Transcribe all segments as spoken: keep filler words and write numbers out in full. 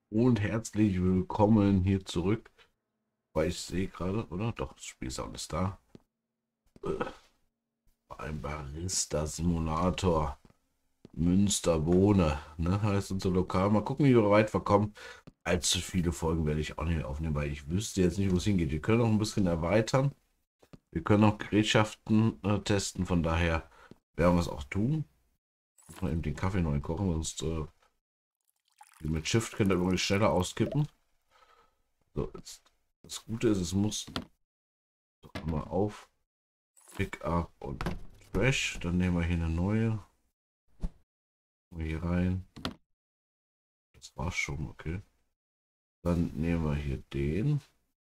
Und herzlich willkommen hier zurück. Weil ich sehe gerade, oder? Doch, das Spiel ist alles da. Äh, Ein Barista-Simulator. Münsterbohne, ne? Heißt unser Lokal. Mal gucken, wie wir weit wir kommen. Allzu viele Folgen werde ich auch nicht aufnehmen, weil ich wüsste jetzt nicht, wo es hingeht. Wir können noch ein bisschen erweitern. Wir können auch Gerätschaften äh, testen. Von daher werden wir es auch tun. Mal eben den Kaffee neu kochen, sonst äh, mit Shift könnt ihr übrigens schneller auskippen. So, jetzt, das Gute ist, es muss doch mal auf. Pickup und Trash. Dann nehmen wir hier eine neue. Hier rein. Das war's schon, okay. Dann nehmen wir hier den.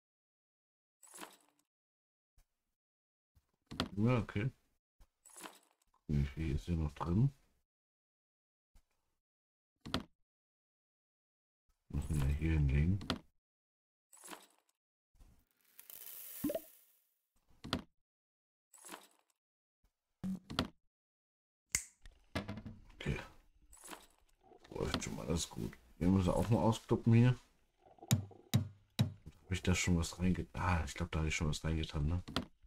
Ja, okay. Wie viel ist hier noch drin? Müssen wir hier hinlegen. Okay. Läuft schon mal, alles gut. Wir müssen auch mal auskloppen hier. Habe ich da schon was reingetan? Ah, ich glaube, da habe ich schon was reingetan, ne?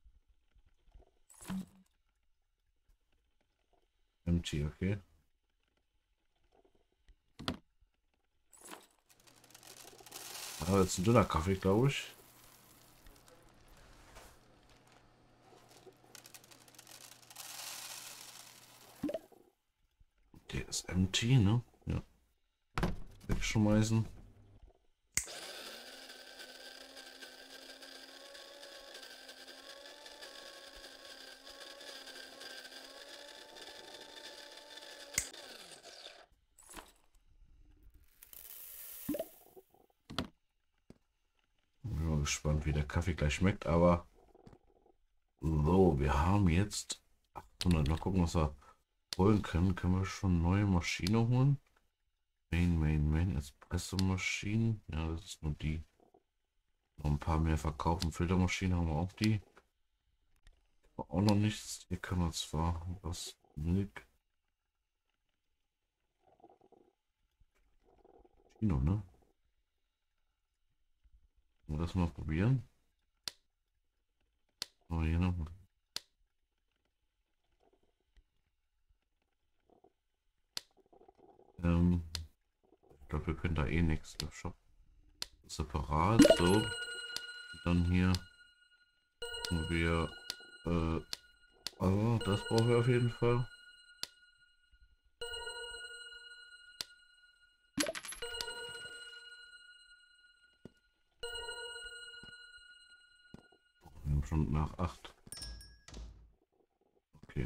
Empty, okay. Aber jetzt ein dünner Kaffee, glaube ich. Der ist empty, ne? Ja. Wegschmeißen. Bin mal gespannt, wie der Kaffee gleich schmeckt, aber so, wir haben jetzt achthundert. Mal gucken, was wir holen können. Können wir schon neue Maschine holen? Main, Main, Main, Espresso-Maschinen. Ja, das ist nur die. Noch ein paar mehr verkaufen. Filtermaschine haben wir auch die. Aber auch noch nichts. Hier können wir zwar was Milk. Chino, ne? Wollen wir das mal probieren? Aber hier noch. Ähm, ich glaube, wir können da eh nichts. Der Shop separat. So. Und dann hier haben wir. Äh, also, das brauchen wir auf jeden Fall. Wir haben schon nach acht. Okay,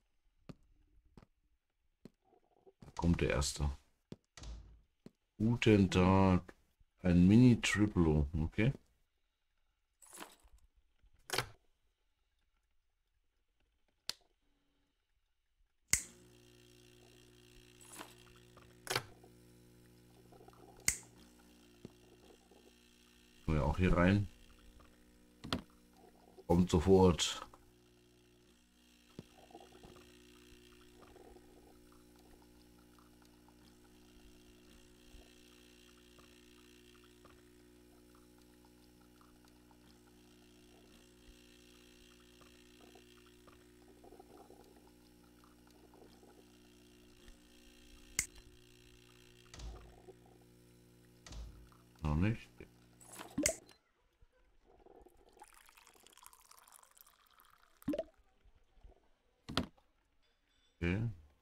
da kommt der erste. Guten Tag. Ein Mini-Triplo, okay. Können wir auch hier rein. Kommt sofort. Noch nicht. Okay.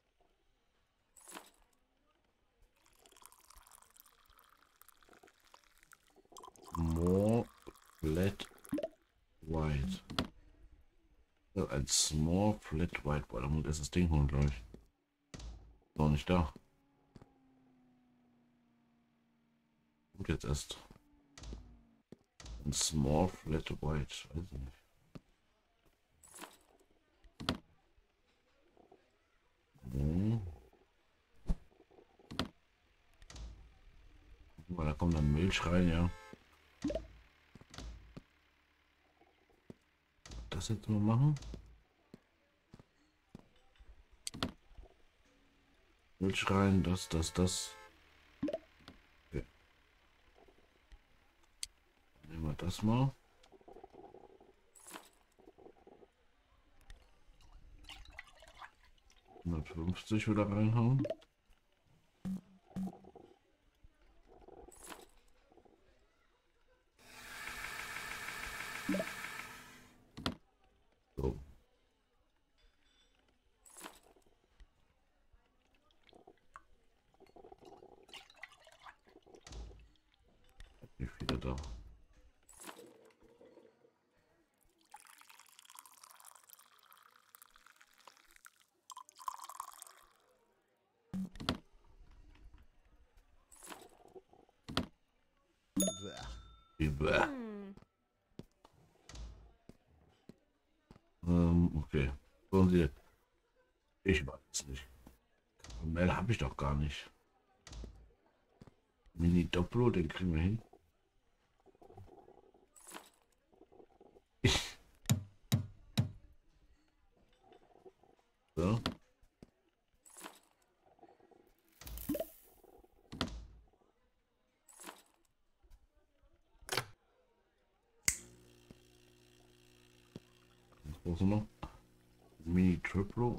More flat white. Ja, ein small flat white. Boah, da muss erst das Ding holen, glaube ich. Noch nicht da. Gut, jetzt erst. Ein small flat white. Weiß ich nicht. Hm. Guck mal, da kommt dann Milch rein, ja. Das jetzt mal machen. Milch rein, das, das, das. Okay. Nehmen wir das mal. hundertfünfzig wieder reinhauen. So. Wie viele da? Bäh. Hm. Ähm, okay. Wollen Sie. Ich weiß es nicht. Mail habe ich doch gar nicht. Mini Dopplo, den kriegen wir hin. So. Was brauchst du noch? Mini Triplo.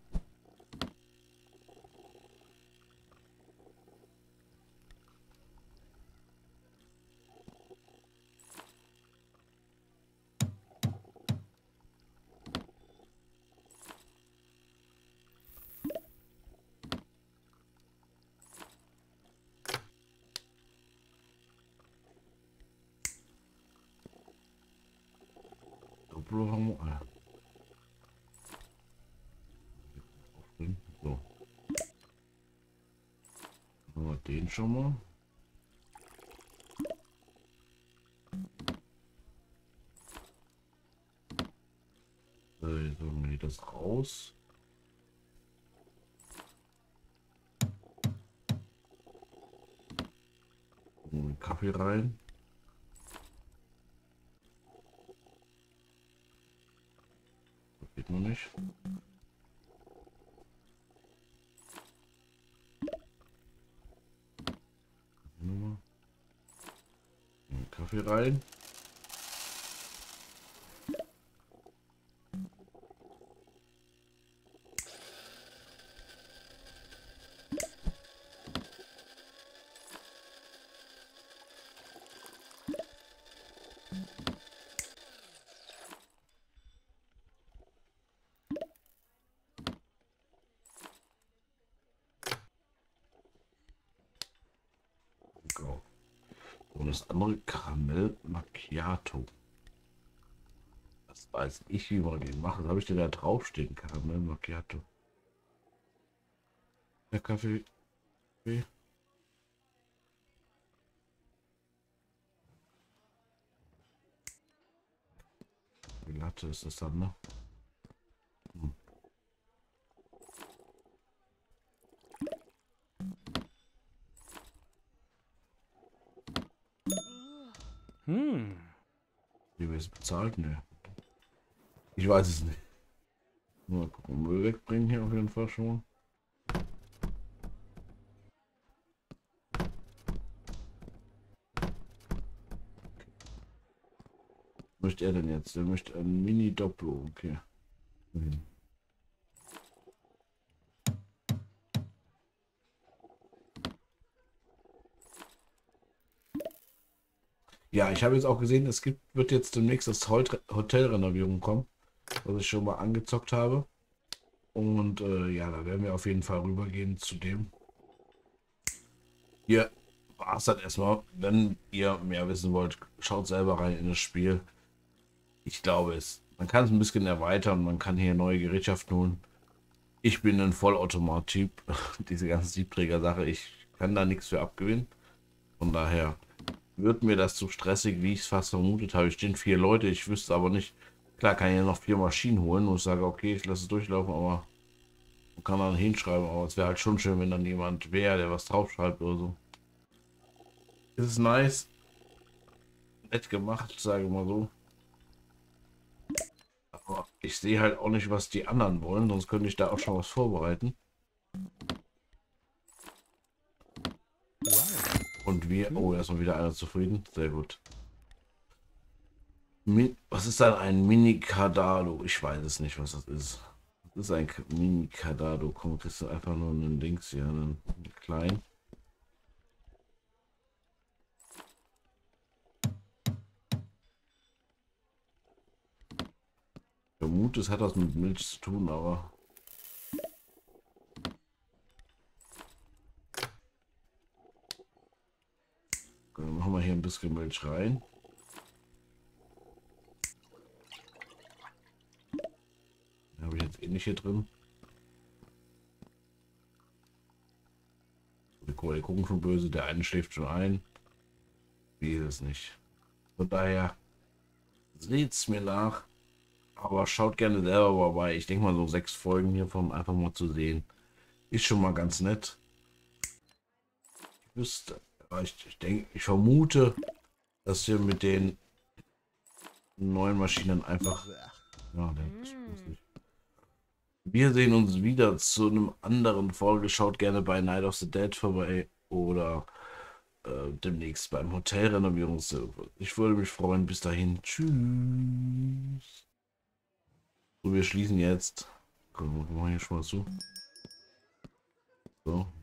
Dopplo haben wir. Ah. So. Haben wir den schon mal. So, jetzt holen wir das raus. Holen Kaffee rein. Das geht noch nicht. Nochmal. Holen Kaffee rein. Go. Und das andere Karamell Macchiato. Das weiß ich, wie man den macht. Was habe ich denn da draufstehen? Karamell Macchiato. Der Kaffee. Okay. Wie Latte ist das dann, ne? Hm. Hm. Wie wir es bezahlt? Ne. Ich weiß es nicht. Mal gucken, Müll wegbringen hier auf jeden Fall schon. Was möchte er denn jetzt? Er möchte ein Mini-Dopplo. Okay. Mhm. Ja, ich habe jetzt auch gesehen, es gibt, wird jetzt demnächst das Hot- Hotelrenovierung kommen, was ich schon mal angezockt habe. Und äh, ja, da werden wir auf jeden Fall rübergehen zu dem. Hier war es dann erstmal. Wenn ihr mehr wissen wollt, schaut selber rein in das Spiel. Ich glaube es. Man kann es ein bisschen erweitern, man kann hier neue Gerätschaften holen. Ich bin ein Vollautomat-Typ. Diese ganze Siebträger-Sache, ich kann da nichts für abgewinnen. Von daher wird mir das zu stressig, wie ich es fast vermutet habe. Es stehen vier Leute, ich wüsste aber nicht. Klar kann ich ja noch vier Maschinen holen und ich sage, okay, ich lasse es durchlaufen, aber man kann dann hinschreiben. Aber es wäre halt schon schön, wenn dann jemand wäre, der was draufschreibt oder so. Es ist nice. Nett gemacht, sage ich mal so. Aber ich sehe halt auch nicht, was die anderen wollen, sonst könnte ich da auch schon was vorbereiten. Wow. Und wir, oh, erstmal wieder einer zufrieden. Sehr gut. Mi- Was ist dann ein Mini-Cardado? Ich weiß es nicht, was das ist. Das ist ein K- Mini-Cardado. Komm, kriegst du einfach nur einen Dings hier, einen kleinen. Ich vermute, es hat was mit Milch zu tun, aber dann machen wir hier ein bisschen Milch rein. Habe ich jetzt eh nicht hier drin. Die Ko- die gucken schon böse, der eine schläft schon ein. Wie ist es nicht. Von daher seht's mir nach. Aber schaut gerne selber vorbei. Ich denke mal so sechs Folgen hiervon einfach mal zu sehen. Ist schon mal ganz nett. Ich wüsste, aber ich, ich denke, ich vermute, dass wir mit den neuen Maschinen einfach. Ja, der ist Hm. nicht. Wir sehen uns wieder zu einem anderen Folge. Schaut gerne bei Night of the Dead vorbei oder äh, demnächst beim Hotelrenovierungsservice. Ich würde mich freuen. Bis dahin. Tschüss. So, wir schließen jetzt. Gucken wir mal hier schon mal zu. So.